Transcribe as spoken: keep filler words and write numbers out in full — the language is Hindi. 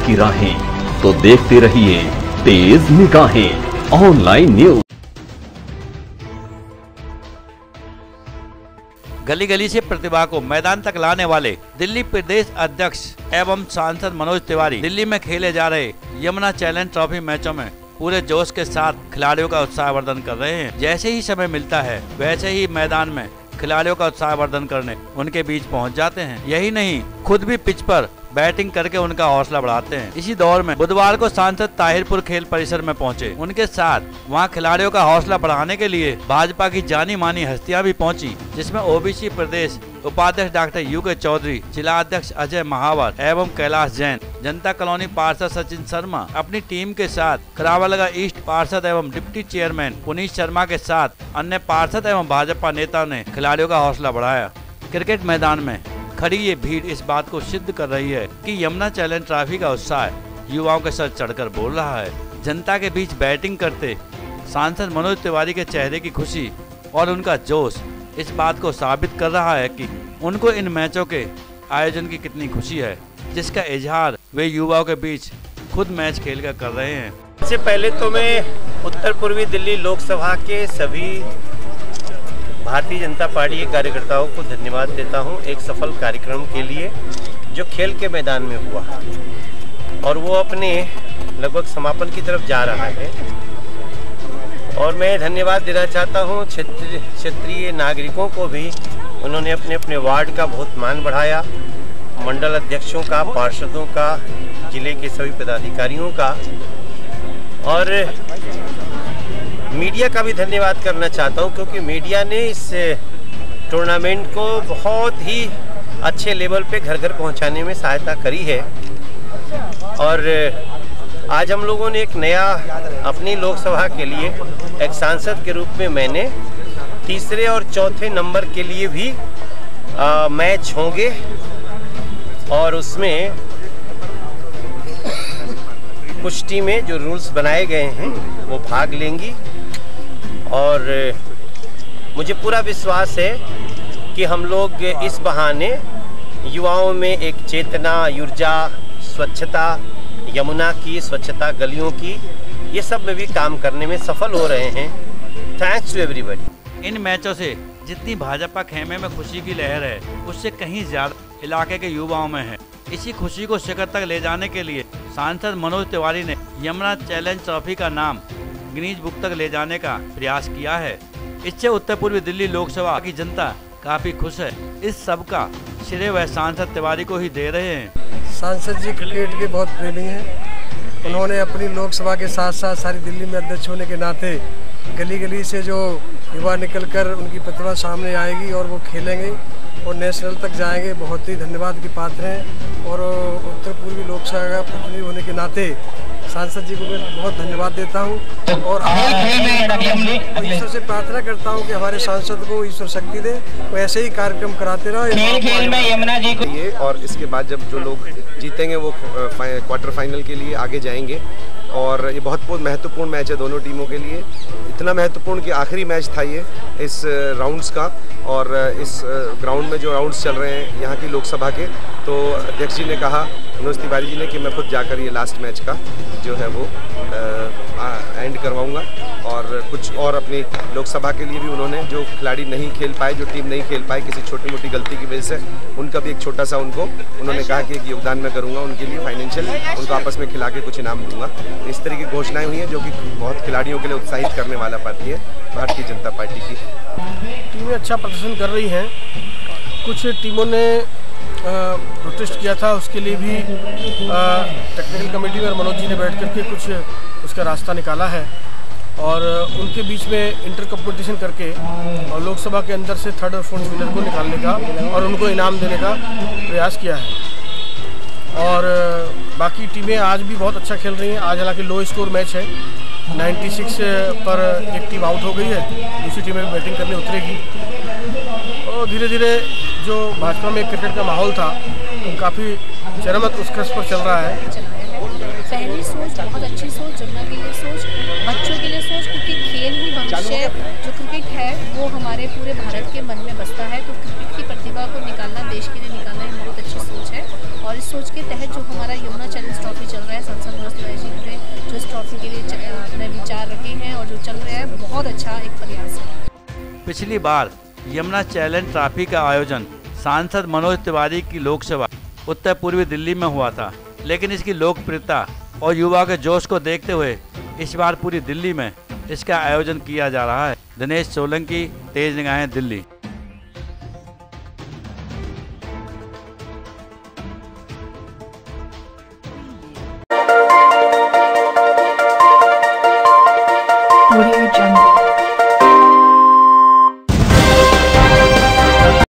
की राहें, तो देखते रहिए तेज निगाहें ऑनलाइन न्यूज। गली गली से प्रतिभा को मैदान तक लाने वाले दिल्ली प्रदेश अध्यक्ष एवं सांसद मनोज तिवारी दिल्ली में खेले जा रहे यमुना चैलेंज ट्रॉफी मैचों में पूरे जोश के साथ खिलाड़ियों का उत्साहवर्धन कर रहे हैं। जैसे ही समय मिलता है वैसे ही मैदान में खिलाड़ियों का उत्साहवर्धन करने उनके बीच पहुंच जाते हैं। यही नहीं, खुद भी पिच पर बैटिंग करके उनका हौसला बढ़ाते हैं। इसी दौर में बुधवार को सांसद ताहिरपुर खेल परिसर में पहुंचे। उनके साथ वहां खिलाड़ियों का हौसला बढ़ाने के लिए भाजपा की जानी मानी हस्तियां भी पहुंची, जिसमें ओबीसी प्रदेश उपाध्यक्ष डॉक्टर यू के चौधरी, जिला अध्यक्ष अजय महावर एवं कैलाश जैन, जनता कॉलोनी पार्षद सचिन शर्मा अपनी टीम के साथ, करावलगा ईस्ट पार्षद एवं डिप्टी चेयरमैन पुनीत शर्मा के साथ अन्य पार्षद एवं भाजपा नेताओं ने खिलाड़ियों का हौसला बढ़ाया। क्रिकेट मैदान में खड़ी ये भीड़ इस बात को सिद्ध कर रही है कि यमुना चैलेंज ट्रॉफी का उत्साह युवाओं के सर चढ़कर बोल रहा है। जनता के बीच बैटिंग करते सांसद मनोज तिवारी के चेहरे की खुशी और उनका जोश इस बात को साबित कर रहा है कि उनको इन मैचों के आयोजन की कितनी खुशी है, जिसका इजहार वे युवाओं के बीच खुद मैच खेलकर कर रहे हैं। सबसे पहले तो मैं उत्तर पूर्वी दिल्ली लोकसभा के सभी भारतीय जनता पार्टी के कार्यकर्ताओं को धन्यवाद देता हूं एक सफल कार्यक्रम के लिए जो खेल के मैदान में हुआ और वो अपने लगभग समापन की तरफ जा रहा है। और मैं धन्यवाद देना चाहता हूं क्षेत्र क्षेत्रीय नागरिकों को भी, उन्होंने अपने अपने वार्ड का बहुत मान बढ़ाया, मंडल अध्यक्षों का, पार्षदों का, जिले के सभी पदाधिकारियों का, और मीडिया का भी धन्यवाद करना चाहता हूं क्योंकि मीडिया ने इस टूर्नामेंट को बहुत ही अच्छे लेवल पे घर घर पहुंचाने में सहायता करी है। और आज हम लोगों ने एक नया अपनी लोकसभा के लिए एक सांसद के रूप में मैंने तीसरे और चौथे नंबर के लिए भी आ, मैच होंगे और उसमें कुछ टीमें जो रूल्स बनाए गए हैं वो भाग लेंगी। और मुझे पूरा विश्वास है कि हम लोग इस बहाने युवाओं में एक चेतना, ऊर्जा, स्वच्छता, यमुना की स्वच्छता, गलियों की, ये सब में भी काम करने में सफल हो रहे हैं। Thanks to everybody. इन मैचों से जितनी भाजपा खेमे में खुशी की लहर है उससे कहीं ज्यादा इलाके के युवाओं में है। इसी खुशी को शिखर तक ले जाने के लिए सांसद मनोज तिवारी ने यमुना चैलेंज ट्रॉफी का नाम गिनीज बुक तक ले जाने का प्रयास किया है। इससे उत्तर पूर्वी दिल्ली लोकसभा की जनता काफी खुश है। इस सब का श्रेय वह सांसद तिवारी को ही दे रहे हैं। सांसद जी क्रिकेट के बहुत प्रेमी हैं। उन्होंने अपनी लोकसभा के साथ साथ सारी दिल्ली में अध्यक्ष होने के नाते गली गली से जो युवा निकलकर उनकी प्रतिभा सामने आएगी और वो खेलेंगे और नेशनल तक जाएंगे, बहुत ही धन्यवाद की पात्र हैं। और उत्तर पूर्वी लोकसभा का प्रतिनिधि होने के नाते सांसद जी को मैं बहुत धन्यवाद देता हूं और ईश्वर से प्रार्थना करता हूं कि हमारे सांसद को ईश्वर शक्ति दे, वो ऐसे ही कार्यक्रम कराते रहे। और इसके बाद जब जो लोग जीतेंगे वो क्वार्टर फाइनल के लिए आगे जाएंगे। और ये बहुत बहुत महत्वपूर्ण मैच है दोनों टीमों के लिए, इतना महत्वपूर्ण कि आखिरी मैच था ये इस राउंड्स का। और इस ग्राउंड में जो राउंड्स चल रहे हैं यहाँ की लोकसभा के, तो अध्यक्ष जी ने कहा, मनोज तिवारी जी ने, कि मैं खुद जाकर ये लास्ट मैच का जो है वो एंड करवाऊंगा। और कुछ और अपनी लोकसभा के लिए भी उन्होंने, जो खिलाड़ी नहीं खेल पाए, जो टीम नहीं खेल पाई किसी छोटी मोटी गलती की वजह से, उनका भी एक छोटा सा उनको उन्होंने कहा कि एक योगदान मैं करूँगा उनके लिए, फाइनेंशियल उनको आपस में खिला के कुछ इनाम दूंगा। इस तरह की घोषणाएं हुई हैं जो कि बहुत खिलाड़ियों के लिए उत्साहित करने वाला पार्टी है भारतीय जनता पार्टी की। टीमें अच्छा प्रदर्शन कर रही हैं। कुछ टीमों ने प्रोटेस्ट किया था, उसके लिए भी टेक्निकल कमेटी में मनोज जी ने बैठ करके कुछ उसका रास्ता निकाला है और उनके बीच में इंटर कंपटीशन करके और लोकसभा के अंदर से थर्ड और फोर्थ विनर को निकालने का और उनको इनाम देने का प्रयास किया है। और बाकी टीमें आज भी बहुत अच्छा खेल रही हैं। आज हालांकि लो स्कोर मैच है, छियानवे पर एक टीम आउट हो गई है, दूसरी टीम में बैटिंग करने उतरेगी। और धीरे धीरे जो भाजपा में क्रिकेट का माहौल था वो काफ़ी चरम उत्कर्ष पर चल रहा है। पहली सोच, बहुत अच्छी सोच, जमुना के लिए सोच, बच्चों के लिए सोच, क्योंकि खेल ही भविष्य, जो क्रिकेट है वो हमारे पूरे भारत के मन में बसता है। तो क्रिकेट की प्रतिभा को निकालना, देश के लिए निकालना एक बहुत अच्छी सोच है। और इस सोच के तहत जो हमारा यमुना चैलेंज ट्रॉफी चल पिछली बार यमुना चैलेंज ट्रॉफी का आयोजन सांसद मनोज तिवारी की लोकसभा उत्तर पूर्वी दिल्ली में हुआ था, लेकिन इसकी लोकप्रियता और युवा के जोश को देखते हुए इस बार पूरी दिल्ली में इसका आयोजन किया जा रहा है। दिनेश सोलंकी, तेज निगाहें, दिल्ली। Audio